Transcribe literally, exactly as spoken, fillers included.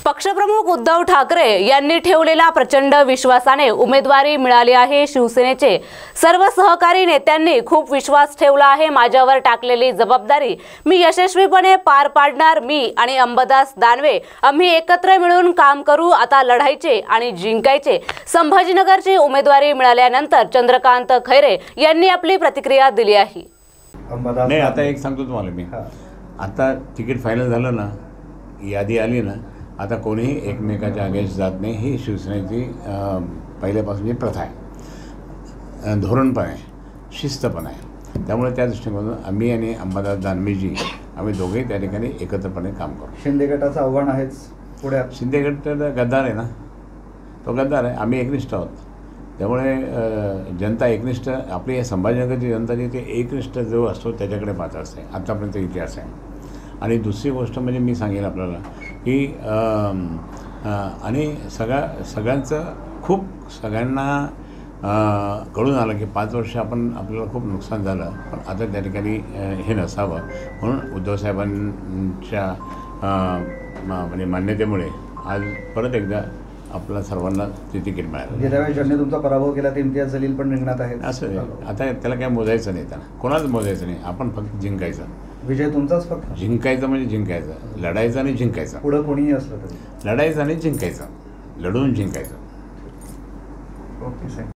पक्षप्रमुख उद्धव ठाकरे यांनी ठेवलेल्या प्रचंड विश्वासाने उमेदवारी मिळाली आहे। शिवसेनेचे सर्व सहकारी नेत्यांनी खूप विश्वास ठेवला आहे। माझ्यावर टाकलेली जबाबदारी मी यशस्वीपणे पार पाडणार। मी आणि अंबादास दानवे आम्ही एकत्र मिळून काम करू। आता लढायचे आणि जिंकायचे। संभाजीनगरची उमेदवारी मिळाल्यानंतर चंद्रकांत खैरे यांनी आपली प्रतिक्रिया दिली आहे। नाही, आता एक सांगतो तुम्हाला मी, आता तिकीट फायनल झालं ना, यादी आली ना, आता कोणीही एकमेकाच्या अगेन्स्ट जात नाही। ही शिवसेनेची पहिल्यापासूनची प्रथा आहे, धोरण पण आहे, शिस्त पण आहे। त्यामुळे त्या दृष्टिकोनातून आम्ही आणि अंबादास दानवेजी आम्ही दोघेही त्या ठिकाणी एकत्रपणे काम करू। शिंदे गटाचं आव्हान आहेच पुढे। शिंदे गट गद्दार आहे ना, तो गद्दार आहे, आम्ही एकनिष्ठ आहोत। त्यामुळे जनता एकनिष्ठ, आपली संभाजीनगरची जनता जी ते एकनिष्ठ जो असतो त्याच्याकडे पाहत असते, आतापर्यंत इतिहास आहे। आणि दुसरी गोष्ट म्हणजे मी सांगेन आपल्याला की आणि सगळ्या सगळ्यांचं खूप सगळ्यांना कळून आलं की पाच वर्ष आपण आपल्याला खूप नुकसान झालं, पण आता त्या ठिकाणी हे नसावं म्हणून उद्धवसाहेबांच्या म्हणजे मान्यतेमुळे आज परत एकदा आपल्या सर्वांना ते तिकीट मिळालं। गेल्या वेळेस ज्यांनी तुमचा पराभव केला ते इम्तियाज जलील पण रिंगणात आहेत। असं आता त्याला काय मोजायचं नाही, त्याला कोणाच मोजायचं नाही, आपण फक्त जिंकायचं। विजय तुमचाच फक्त। जिंकायचं म्हणजे जिंकायचं, लढायचं आणि जिंकायचं। पुढं कोणीही असलं तरी लढायचं आणि जिंकायचं, लढून जिंकायचं। ओके साहेब।